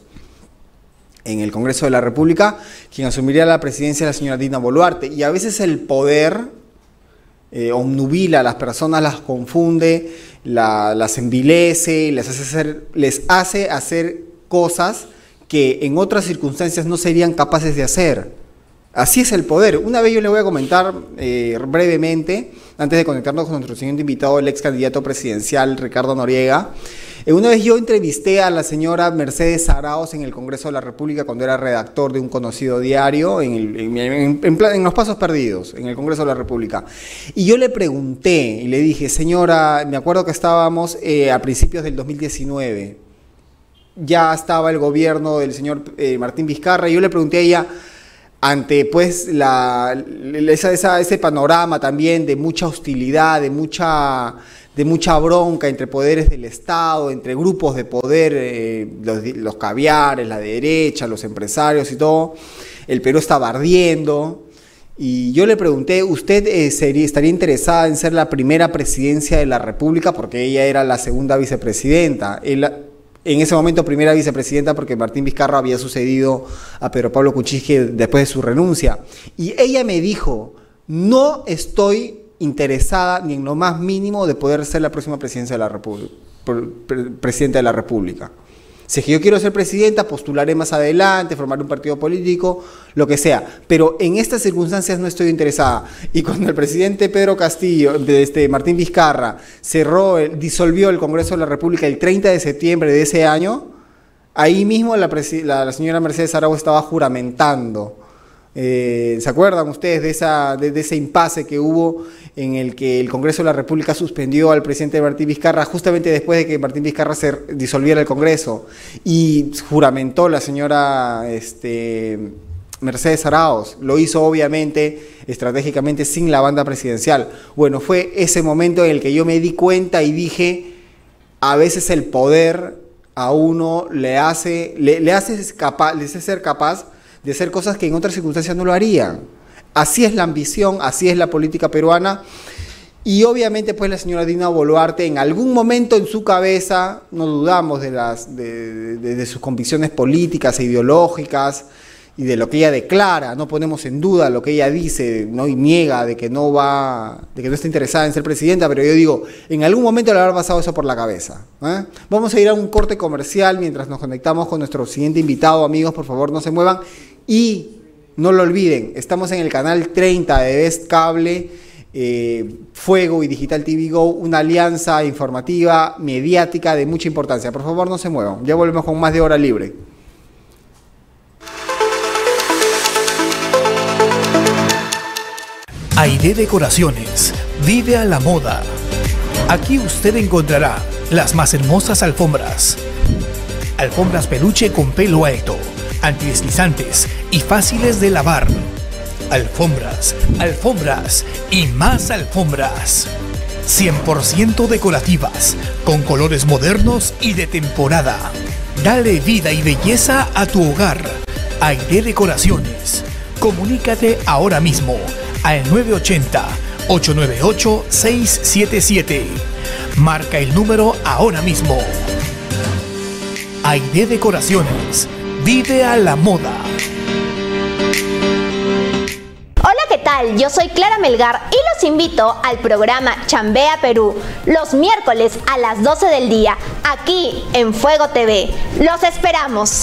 en el Congreso de la República, quien asumiría la presidencia es la señora Dina Boluarte, y a veces el poder obnubila a las personas, las confunde, las envilece, les hace hacer cosas que en otras circunstancias no serían capaces de hacer. Así es el poder. Una vez yo le voy a comentar brevemente, antes de conectarnos con nuestro siguiente invitado, el ex candidato presidencial Ricardo Noriega. Una vez yo entrevisté a la señora Mercedes Arauz en el Congreso de la República cuando era redactor de un conocido diario en Los Pasos Perdidos, en el Congreso de la República. Y yo le pregunté y le dije, señora, me acuerdo que estábamos a principios del 2019, ya estaba el gobierno del señor Martín Vizcarra, y yo le pregunté a ella, ante pues ese panorama también de mucha hostilidad, de mucha bronca entre poderes del Estado, entre grupos de poder, los caviares, la derecha, los empresarios y todo, el Perú estaba ardiendo, y yo le pregunté, ¿usted estaría interesada en ser la primera presidencia de la República? Porque ella era la segunda vicepresidenta. En ese momento primera vicepresidenta, porque Martín Vizcarra había sucedido a Pedro Pablo Kuczynski después de su renuncia. Y ella me dijo, no estoy interesada ni en lo más mínimo de poder ser la próxima presidencia de la presidenta de la República. Si es que yo quiero ser presidenta, postularé más adelante, formar un partido político, lo que sea. Pero en estas circunstancias no estoy interesada. Y cuando el presidente Pedro Castillo, Martín Vizcarra, disolvió el Congreso de la República el 30 de septiembre de ese año, ahí mismo la señora Mercedes Arauz estaba juramentando. ¿Se acuerdan ustedes de ese impasse que hubo en el que el Congreso de la República suspendió al presidente Martín Vizcarra justamente después de que Martín Vizcarra se disolviera el Congreso, y juramentó la señora Mercedes Arauz. Lo hizo obviamente estratégicamente sin la banda presidencial. Bueno, fue ese momento en el que yo me di cuenta y dije, a veces el poder a uno le hace ser capaz de hacer cosas que en otras circunstancias no lo harían. Así es la ambición, así es la política peruana. Y obviamente pues la señora Dina Boluarte en algún momento en su cabeza, no dudamos de sus convicciones políticas e ideológicas y de lo que ella declara, no ponemos en duda lo que ella dice, ¿no? Y niega de que no está interesada en ser presidenta, pero yo digo, en algún momento le habrá pasado eso por la cabeza, ¿eh? Vamos a ir a un corte comercial mientras nos conectamos con nuestro siguiente invitado. Amigos, por favor no se muevan y no lo olviden, estamos en el canal 30 de Best Cable, Fuego y Digital TV Go, una alianza informativa, mediática de mucha importancia. Por favor no se muevan, ya volvemos con más de Hora Libre. Aide Decoraciones, vive a la moda. Aquí usted encontrará las más hermosas alfombras. Alfombras peluche con pelo alto, antideslizantes y fáciles de lavar. Alfombras, alfombras y más alfombras. 100% decorativas, con colores modernos y de temporada. Dale vida y belleza a tu hogar. Aide Decoraciones. Comunícate ahora mismo al 980-898-677. Marca el número ahora mismo. Aide Decoraciones. Vive a la moda. Hola, ¿qué tal? Yo soy Clara Melgar y los invito al programa Chambea Perú, los miércoles a las 12 del día, aquí en Fuego TV. ¡Los esperamos!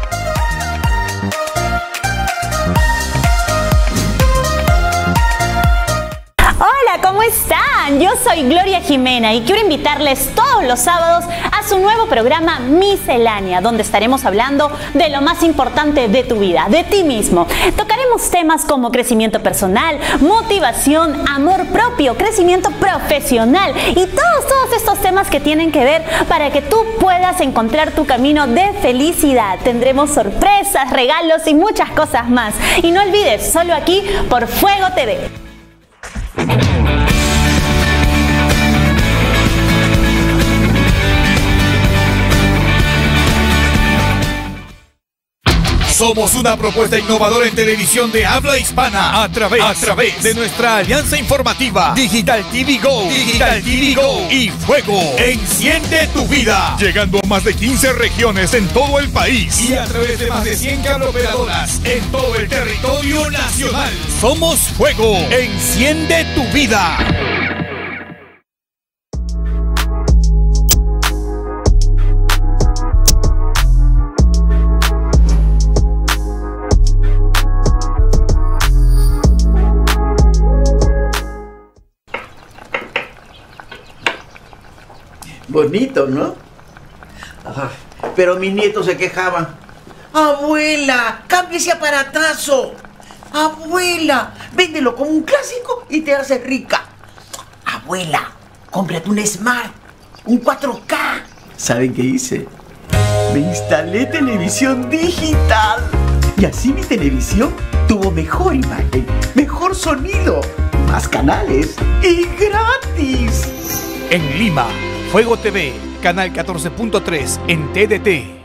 Hola, ¿cómo están? Yo soy Gloria Jimena y quiero invitarles todos los sábados a su nuevo programa Miscelánea, donde estaremos hablando de lo más importante de tu vida, de ti mismo. Tocaremos temas como crecimiento personal, motivación, amor propio, crecimiento profesional y todos estos temas que tienen que ver para que tú puedas encontrar tu camino de felicidad. Tendremos sorpresas, regalos y muchas cosas más. Y no olvides, solo aquí por Fuego TV. Somos una propuesta innovadora en televisión de habla hispana a través de nuestra alianza informativa Digital TV Go, Digital TV Go y Fuego. Enciende tu vida. Llegando a más de 15 regiones en todo el país y a través de más de 100 cableoperadoras en todo el territorio nacional. Somos Fuego. Enciende tu vida. Bonito, ¿no? Ajá. Pero mis nietos se quejaban. Abuela, cambia ese aparatazo. Abuela, véndelo como un clásico y te haces rica. Abuela, cómprate un Smart, un 4K. ¿Saben qué hice? Me instalé televisión digital. Y así mi televisión tuvo mejor imagen, mejor sonido, más canales y gratis. En Lima, Fuego TV, canal 14.3 en TDT.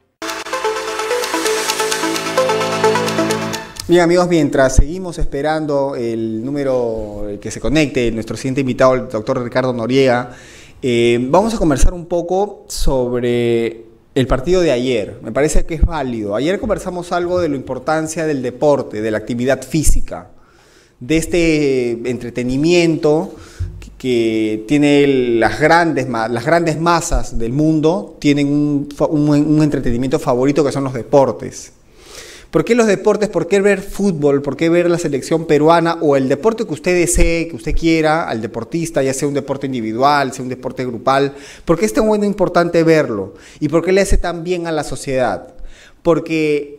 Bien, amigos, mientras seguimos esperando el número que se conecte, nuestro siguiente invitado, el doctor Ricardo Noriega, vamos a conversar un poco sobre el partido de ayer. Me parece que es válido. Ayer conversamos algo de la importancia del deporte, de la actividad física, de este entretenimiento que tiene las grandes masas del mundo, tienen un entretenimiento favorito que son los deportes. ¿Por qué los deportes? ¿Por qué ver fútbol? ¿Por qué ver la selección peruana? O el deporte que usted desee, que usted quiera, al deportista, ya sea un deporte individual, sea un deporte grupal. ¿Por qué es tan bueno importante verlo? ¿Y por qué le hace tan bien a la sociedad? Porque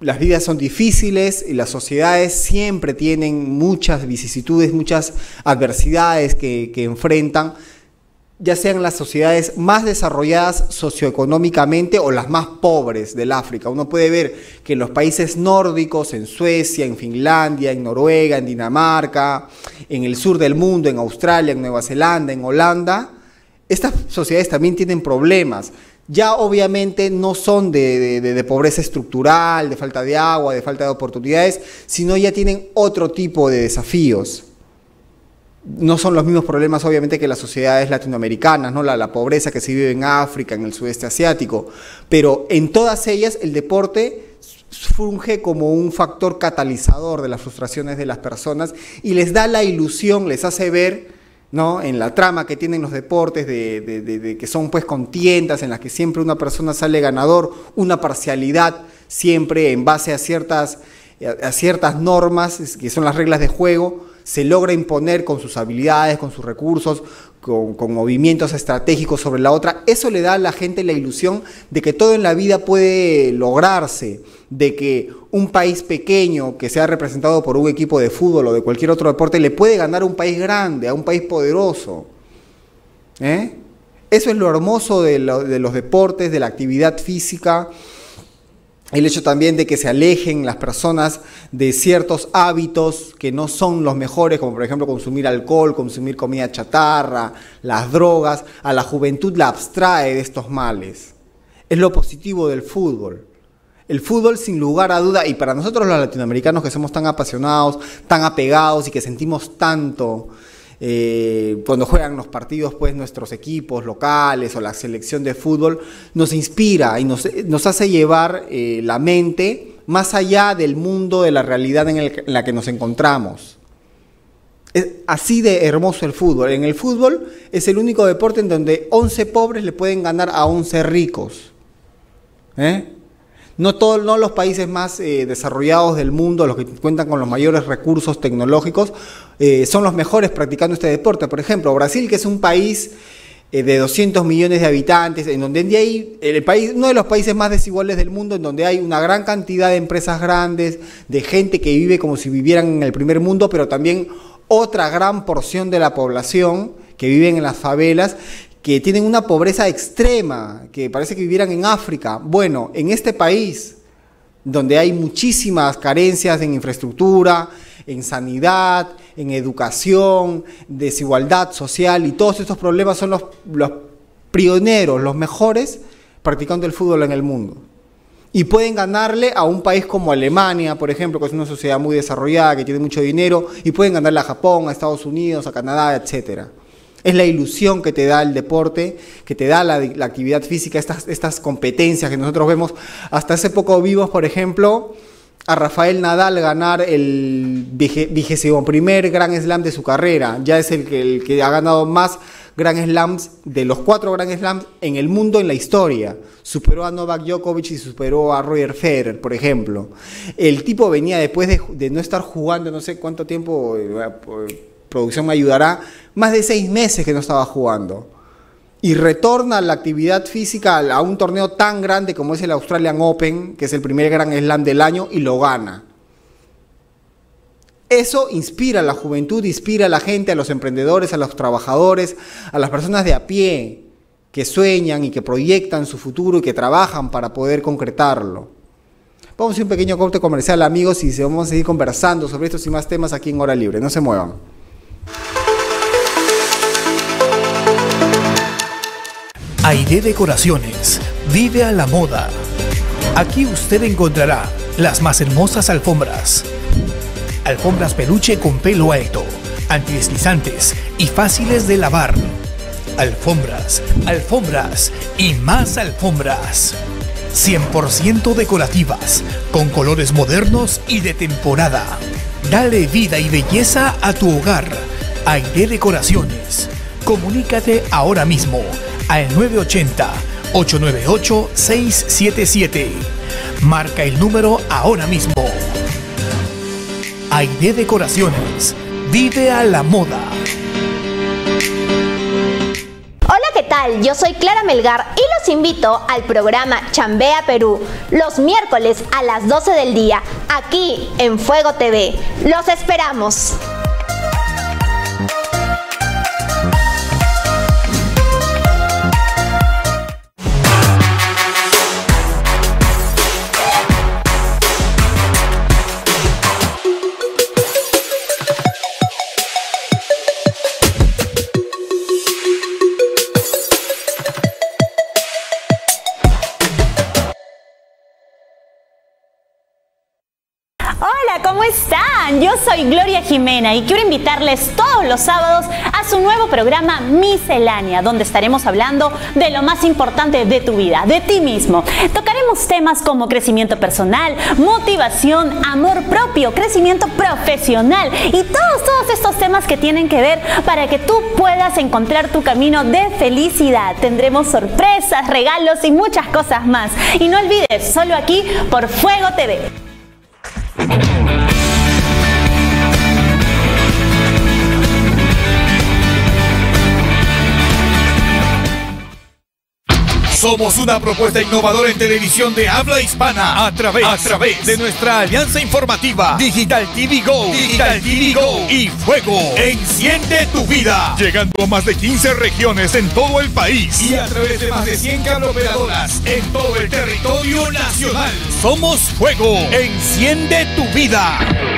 las vidas son difíciles y las sociedades siempre tienen muchas vicisitudes, muchas adversidades que enfrentan, ya sean las sociedades más desarrolladas socioeconómicamente o las más pobres del África. Uno puede ver que en los países nórdicos, en Suecia, en Finlandia, en Noruega, en Dinamarca, en el sur del mundo, en Australia, en Nueva Zelanda, en Holanda, estas sociedades también tienen problemas. Ya obviamente no son de pobreza estructural, de falta de agua, de falta de oportunidades, sino ya tienen otro tipo de desafíos. No son los mismos problemas obviamente que las sociedades latinoamericanas, ¿no? La pobreza que se vive en África, en el sudeste asiático, pero en todas ellas el deporte funge como un factor catalizador de las frustraciones de las personas y les da la ilusión, les hace ver, ¿no?, en la trama que tienen los deportes de que son pues contiendas en las que siempre una persona sale ganador, una parcialidad siempre en base a ciertas normas que son las reglas de juego, se logra imponer con sus habilidades, con sus recursos, con movimientos estratégicos sobre la otra. Eso le da a la gente la ilusión de que todo en la vida puede lograrse, de que un país pequeño que sea representado por un equipo de fútbol o de cualquier otro deporte le puede ganar a un país grande, a un país poderoso. Eso es lo hermoso de los deportes, de la actividad física. El hecho también de que se alejen las personas de ciertos hábitos que no son los mejores, como por ejemplo consumir alcohol, consumir comida chatarra, las drogas. A la juventud la abstrae de estos males. Es lo positivo del fútbol. El fútbol, sin lugar a duda, y para nosotros los latinoamericanos que somos tan apasionados, tan apegados y que sentimos tanto cuando juegan los partidos, pues nuestros equipos locales o la selección de fútbol, nos inspira y nos hace llevar la mente más allá del mundo, de la realidad en la que nos encontramos. Es así de hermoso el fútbol. En el fútbol es el único deporte en donde 11 pobres le pueden ganar a 11 ricos. No los países más desarrollados del mundo, los que cuentan con los mayores recursos tecnológicos, son los mejores practicando este deporte. Por ejemplo, Brasil, que es un país de 200 millones de habitantes, en donde hay uno de los países más desiguales del mundo, en donde hay una gran cantidad de empresas grandes, de gente que vive como si vivieran en el primer mundo, pero también otra gran porción de la población que viven en las favelas, que tienen una pobreza extrema, que parece que vivieran en África. Bueno, en este país, donde hay muchísimas carencias en infraestructura, en sanidad, en educación, desigualdad social, y todos estos problemas son los pioneros, los mejores, practicando el fútbol en el mundo. Y pueden ganarle a un país como Alemania, por ejemplo, que es una sociedad muy desarrollada, que tiene mucho dinero, y pueden ganarle a Japón, a Estados Unidos, a Canadá, etcétera. Es la ilusión que te da el deporte, que te da la actividad física, estas competencias que nosotros vemos. Hasta hace poco vimos, por ejemplo, a Rafael Nadal ganar el 21º Grand Slam de su carrera. Ya es el que ha ganado más Grand Slams, de los 4 Grand Slams en el mundo en la historia. Superó a Novak Djokovic y superó a Roger Federer, por ejemplo. El tipo venía después de no estar jugando, no sé cuánto tiempo, producción me ayudará, más de 6 meses que no estaba jugando. Y retorna a la actividad física a un torneo tan grande como es el Australian Open, que es el primer Grand Slam del año, y lo gana. Eso inspira a la juventud, inspira a la gente, a los emprendedores, a los trabajadores, a las personas de a pie, que sueñan y que proyectan su futuro y que trabajan para poder concretarlo. Vamos a hacer un pequeño corte comercial, amigos, y vamos a seguir conversando sobre estos y más temas aquí en Hora Libre. No se muevan. Aide Decoraciones, vive a la moda. Aquí usted encontrará las más hermosas alfombras. Alfombras peluche con pelo alto, antideslizantes y fáciles de lavar. Alfombras, alfombras y más alfombras. 100% decorativas, con colores modernos y de temporada. Dale vida y belleza a tu hogar. Aide Decoraciones. Comunícate ahora mismo al 980-898-677. Marca el número ahora mismo. Aide Decoraciones. Vive a la moda. Hola, ¿qué tal? tal? Yo soy Clara Melgar y los invito al programa Chambea Perú, los miércoles a las 12 del día, aquí en Fuego TV. ¡Los esperamos! Hola, ¿cómo están? Yo soy Gloria Jimena y quiero invitarles todos los sábados a su nuevo programa Miscelánea, donde estaremos hablando de lo más importante de tu vida, de ti mismo. Tocaremos temas como crecimiento personal, motivación, amor propio, crecimiento profesional y todos estos temas que tienen que ver para que tú puedas encontrar tu camino de felicidad. Tendremos sorpresas, regalos y muchas cosas más. Y no olvides, solo aquí por Fuego TV. Somos una propuesta innovadora en televisión de habla hispana a través de nuestra alianza informativa Digital TV Go, Digital TV Go y Fuego. Enciende tu vida. Llegando a más de 15 regiones en todo el país y a través de más de 100 cableoperadoras en todo el territorio nacional. Somos Fuego. Enciende tu vida.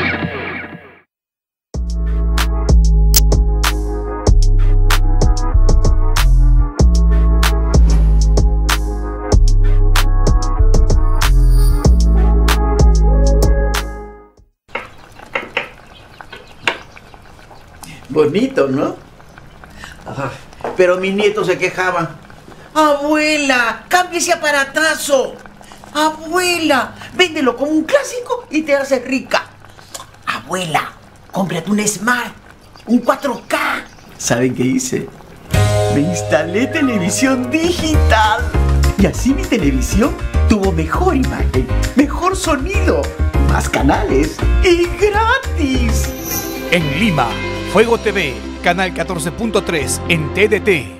Bonito, ¿no? Ajá. Pero mis nietos se quejaban. Abuela, cambia ese aparatazo. Abuela, véndelo como un clásico y te haces rica. Abuela, cómprate un Smart, un 4K. ¿Saben qué hice? Me instalé televisión digital. Y así mi televisión tuvo mejor imagen, mejor sonido, más canales y gratis. En Lima, Fuego TV, canal 14.3 en TDT.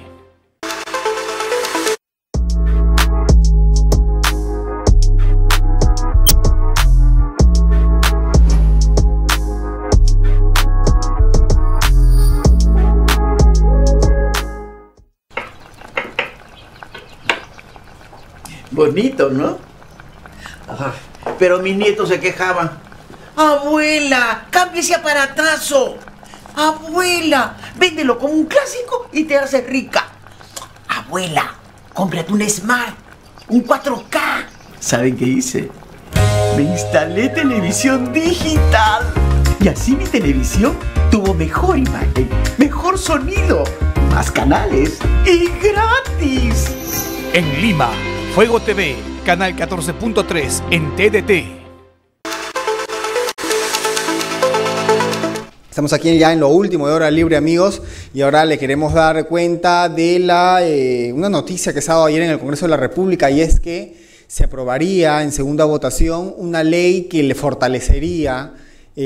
Bonito, ¿no? Ajá. Pero mis nietos se quejaban. Abuela, cambia ese aparatazo. Abuela, véndelo como un clásico y te haces rica. Abuela, cómprate un Smart, un 4K. ¿Saben qué hice? Me instalé televisión digital. Y así mi televisión tuvo mejor imagen, mejor sonido, más canales y gratis. En Lima, Fuego TV, canal 14.3 en TDT. Estamos aquí ya en lo último de Hora Libre, amigos, y ahora le queremos dar cuenta de una noticia que se ha dado ayer en el Congreso de la República, y es que se aprobaría en segunda votación una ley que le fortalecería,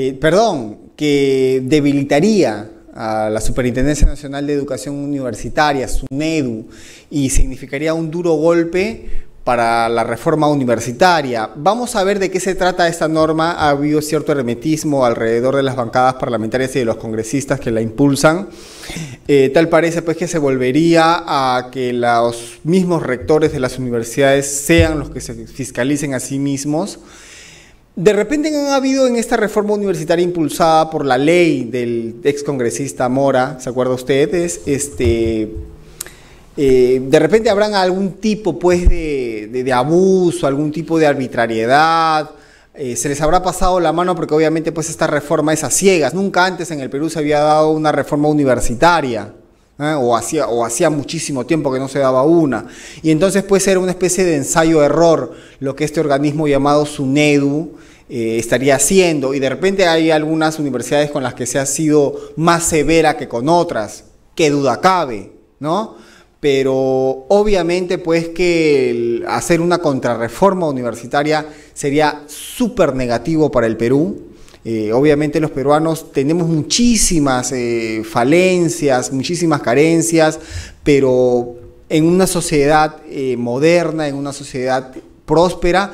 que debilitaría a la Superintendencia Nacional de Educación Universitaria, SUNEDU, y significaría un duro golpe para la reforma universitaria. Vamos a ver de qué se trata esta norma. Ha habido cierto hermetismo alrededor de las bancadas parlamentarias y de los congresistas que la impulsan. Tal parece pues que se volvería a que los mismos rectores de las universidades sean los que se fiscalicen a sí mismos. De repente han habido en esta reforma universitaria impulsada por la ley del excongresista Mora, ¿se acuerda ustedes? De repente habrán algún tipo pues de abuso, algún tipo de arbitrariedad, se les habrá pasado la mano porque obviamente pues esta reforma es a ciegas. Nunca antes en el Perú se había dado una reforma universitaria, o hacía muchísimo tiempo que no se daba una, y entonces puede ser una especie de ensayo-error lo que este organismo llamado SUNEDU estaría haciendo, y de repente hay algunas universidades con las que se ha sido más severa que con otras, qué duda cabe, ¿no? Pero obviamente pues que hacer una contrarreforma universitaria sería súper negativo para el Perú. Obviamente los peruanos tenemos muchísimas falencias, muchísimas carencias, pero en una sociedad moderna, en una sociedad próspera,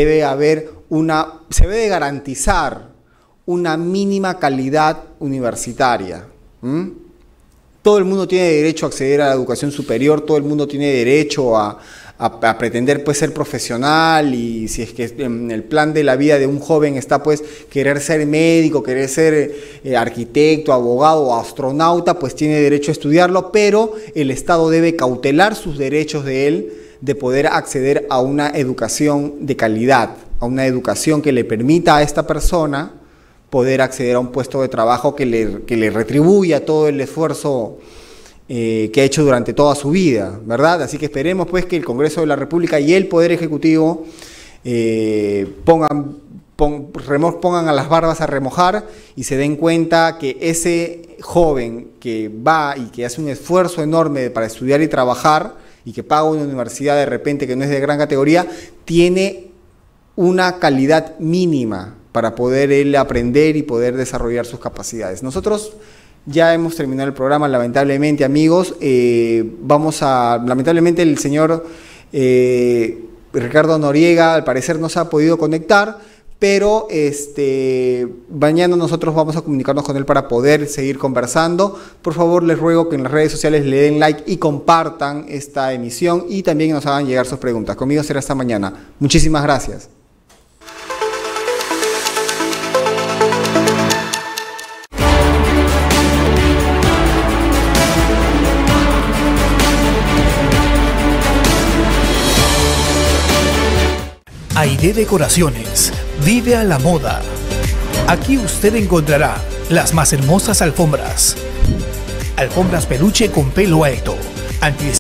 se debe de garantizar una mínima calidad universitaria. Todo el mundo tiene derecho a acceder a la educación superior, todo el mundo tiene derecho a pretender pues ser profesional, y si es que en el plan de la vida de un joven está pues querer ser médico, querer ser arquitecto, abogado o astronauta, pues tiene derecho a estudiarlo, pero el Estado debe cautelar sus derechos de él de poder acceder a una educación de calidad, a una educación que le permita a esta persona poder acceder a un puesto de trabajo que le retribuya todo el esfuerzo que ha hecho durante toda su vida, ¿verdad? Así que esperemos pues que el Congreso de la República y el Poder Ejecutivo pongan a las barbas a remojar y se den cuenta que ese joven que va y que hace un esfuerzo enorme para estudiar y trabajar y que paga una universidad de repente que no es de gran categoría, tiene una calidad mínima para poder él aprender y poder desarrollar sus capacidades. Nosotros ya hemos terminado el programa, lamentablemente, amigos. Lamentablemente el señor Ricardo Noriega al parecer no se ha podido conectar, pero mañana nosotros vamos a comunicarnos con él para poder seguir conversando. Por favor, les ruego que en las redes sociales le den like y compartan esta emisión y también nos hagan llegar sus preguntas. Conmigo será hasta mañana. Muchísimas gracias. Aide Decoraciones, vive a la moda. Aquí usted encontrará las más hermosas alfombras. Alfombras peluche con pelo alto,